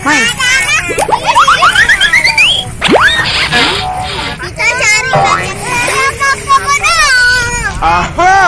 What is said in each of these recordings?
Main. Kita cari Aha.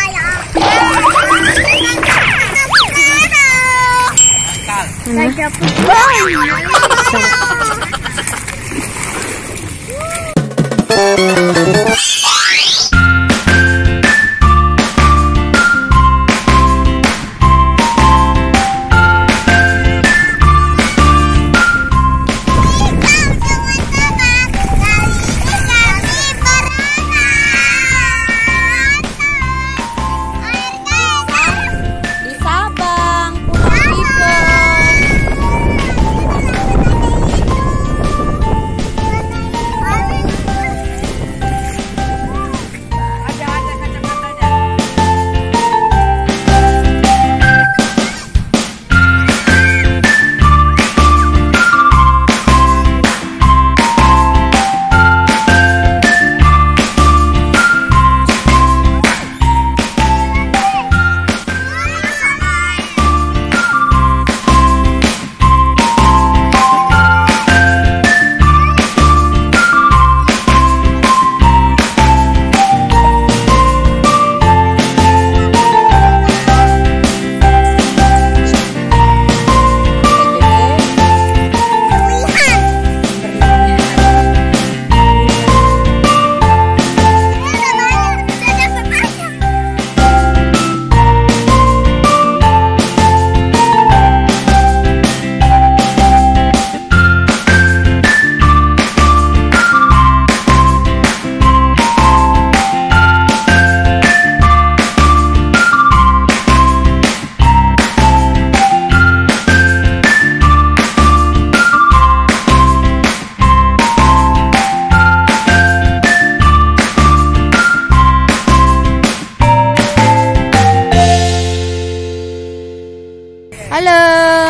Halo.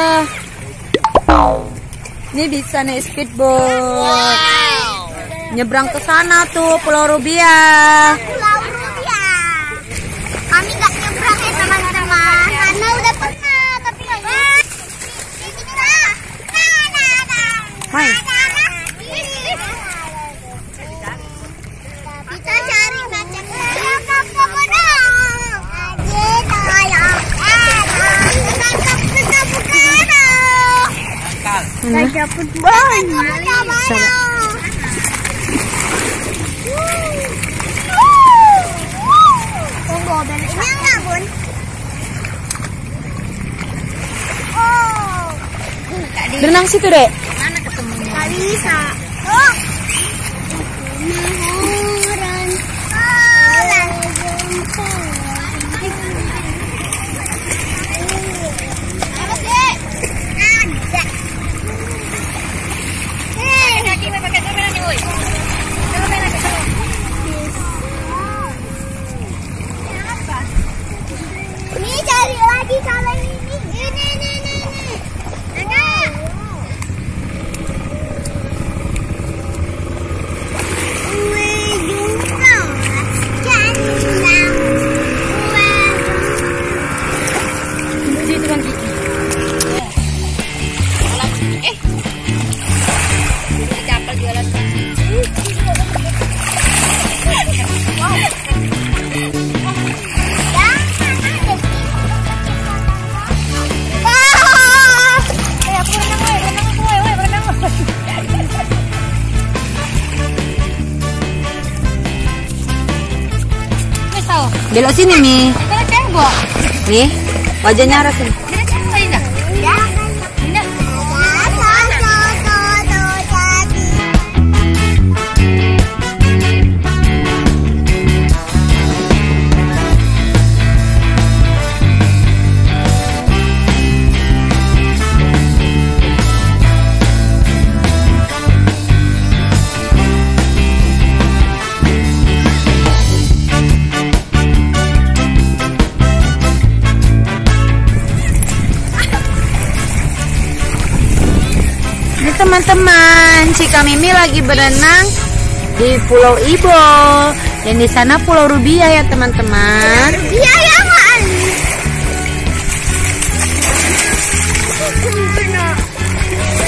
Ini bisa naik speedboat. Nyebrang ke sana tuh, Pulau Rubiah. Pulau Rubiah. Kami nggak nyebrang ya teman-teman, karena udah pernah, tapi nggak nyebrang. Hai. Kita cari macam dapat banyak. Berenang situ, Dek. Mana ketemunya? Gak bisa. Oh. Ini cari lagi kalau ini. Belok sini, Mi. Nih, wajahnya arah sini. Teman-teman, Cika Mimi lagi berenang di Pulau Ibo dan di sana Pulau Rubiah ya teman-teman. Iya ya, Mak.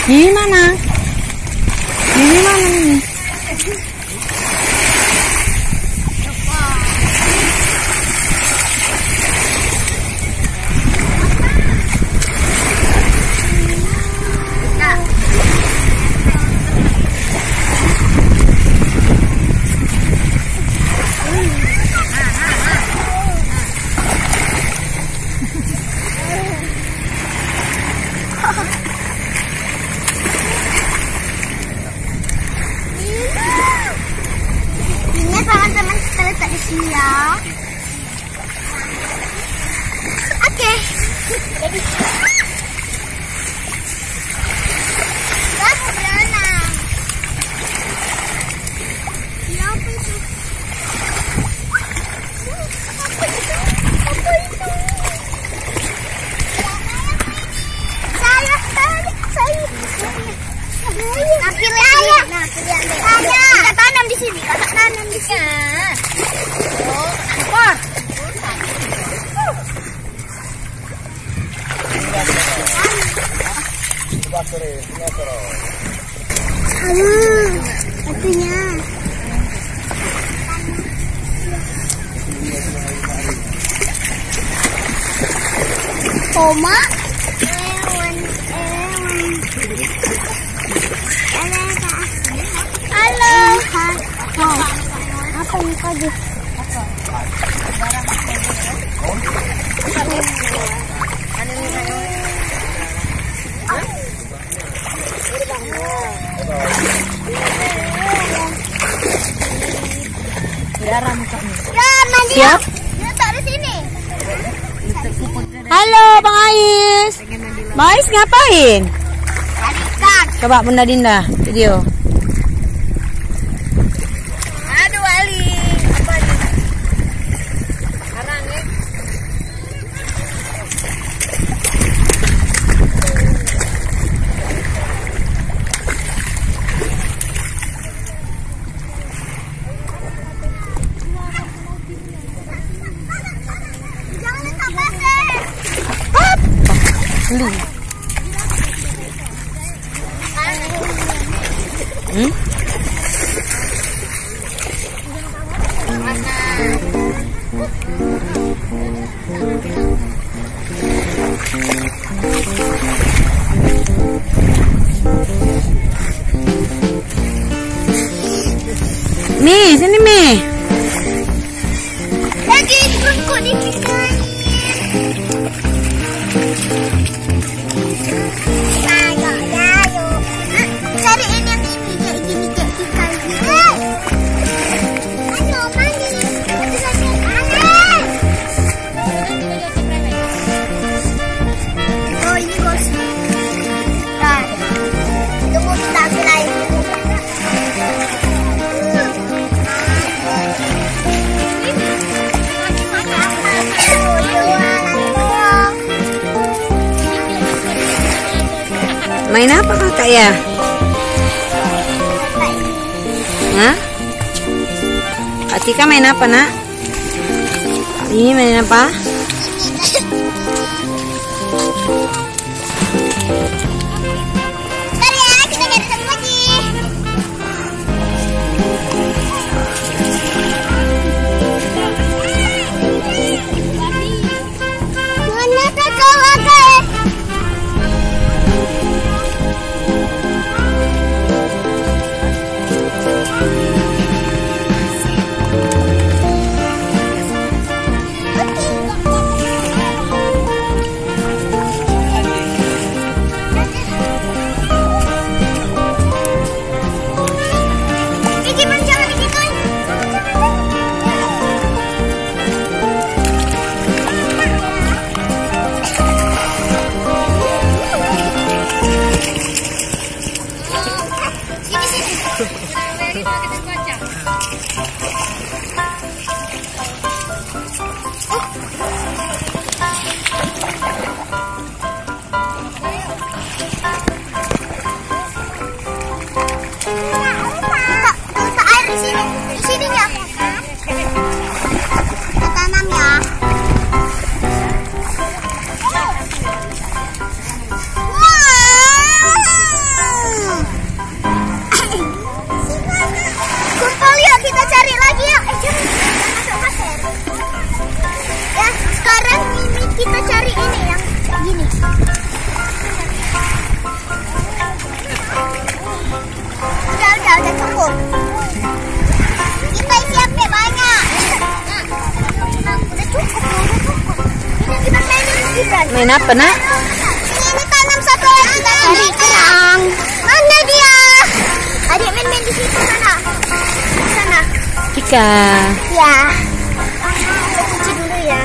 Ini mana? Ini mana ini? Teman-teman kita letak di sini ya. Oke. Aku berenang. Ya apa itu? Apa itu? Apa itu? Saya. Kita tanam di sini. Kakak tanam di sini. Artinya Oma halo. Apa ini tadi? Siap? Taruh sini. Halo Bang Ais. Bang Ais ngapain? Ikan. Coba Bunda Dinda video. Aduh Ali. Apa ini? Karang ya. Jangan letak pasir. Beli. Mi, sini Mi. Lagi perutku dipisahin. Ayo. Cariin yang ini kayak gini kayak ikan. Ayo manis. Oh ini bos. Nah, tunggu kita ambil air. Main apa kakak ya? Hah? Kak Tika main apa nak? Ini main apa? Bentar ya, kita ganti lagi. Mana kakak lagi? Main apa, Nak? Ini tanam satu lagi cari kerang. Mana dia? Adik main-main di situ sana. Di sana. Cika. Ya. Kita cuci dulu ya.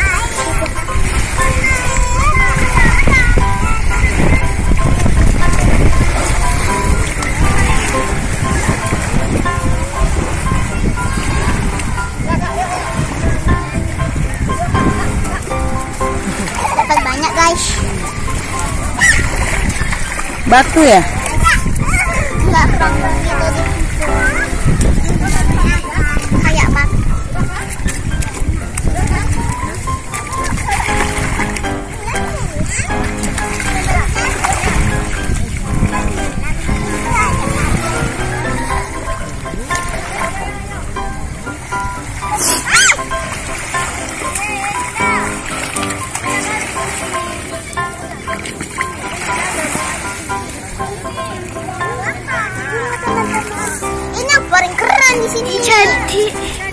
Dapat banyak guys. Batu ya? Enggak kerang gitu. Kayak batu. Ini yang paling keren di sini. Jadi